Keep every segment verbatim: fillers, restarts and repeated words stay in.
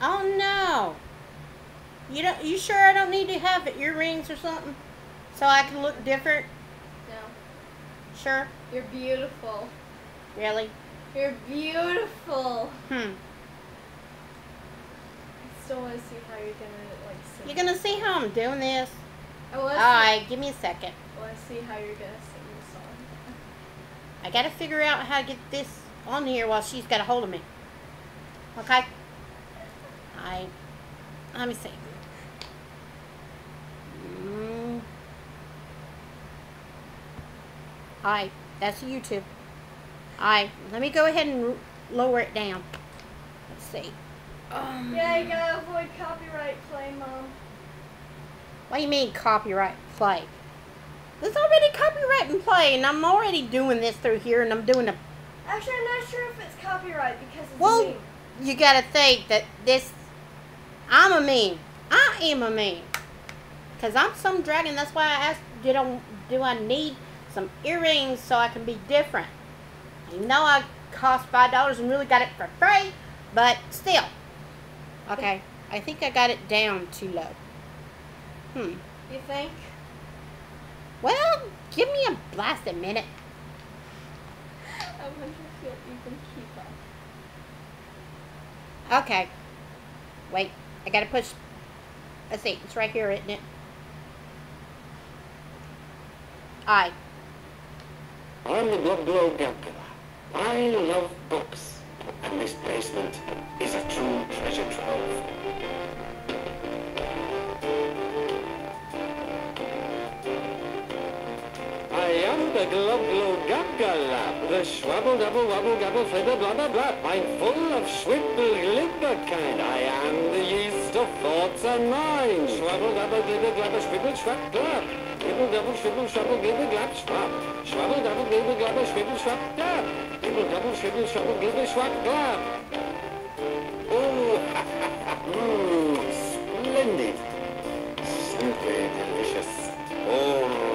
Oh no. You don't? You sure I don't need to have earrings or something, so I can look different? No. Sure. You're beautiful. Really? You're beautiful. Hmm. I still want to see how you're gonna like sing. You're gonna see how I'm doing this. I want All right, give me a second. I want to see how you're gonna sing the song. I gotta figure out how to get this on here while she's got a hold of me. Okay? I. Let me see. Mm. Alright, that's YouTube. Alright, let me go ahead and lower it down. Let's see. Um, Yeah, you gotta avoid copyright claim, Mom. What do you mean copyright play? There's already copyright in play, and I'm already doing this through here, and I'm doing a. Actually, I'm not sure if it's copyright because it's Well, me. you gotta think that this. I'm a meme. I am a meme. Cause I'm some dragon. That's why I asked. Did I do I need some earrings so I can be different? I know I cost five dollars and really got it for free, but still. Okay, I think I got it down too low. Hmm. You think? Well, give me a blasted minute. I wonder if you'll even keep up. Okay. Wait, I gotta push. Let's see, it's right here, isn't it? Alright. I'm the Blood Glow Gabgala. I love books, and this basement is a true treasure trove. I am the Glub Glow Gabgala, the Schwabble Double Wobble Gabble Flibber Blah Blah Blah. I'm full of swibble glibber kind. I am the yeast of thoughts and mind. Schwabble Double Glibber Glabber Swibble Schwab Glab. Gibble Double Swibble Schwabble Glibber Glab Schwab. Schwabble Double Glibber Glabber Swibble Schwab Glab. Gibble Double Swibble Schwabble Glibber Schwab Glab. Oh, mmm, splendid. Simply delicious. Oh.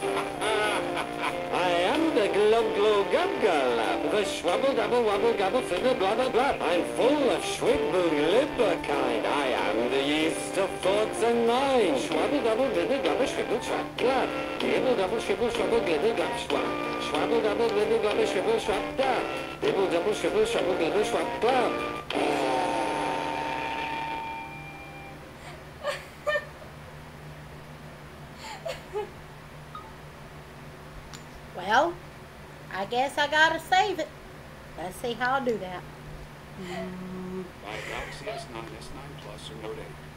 I am the Glub Glow Gabgala, the Schwabble Double Wobble Gabble Flibber Blah Blah Blah. I'm full of swibble glibber kind. I am the yeast of thoughts and mind. Schwabble Double Glibber Glabber Swibble Schwab Glab. Gibble Double Swibble Schwabble Glibber Glab Schwab. Schwabble Double Glibber Glabber Swibble Schwab Glab. Gibble Double Swibble Schwabble Glibber Schwab Glab. Well, I guess I gotta save it. Let's see how I do that. Mm. By Galaxy S nine, S nine Plus, or Note eight.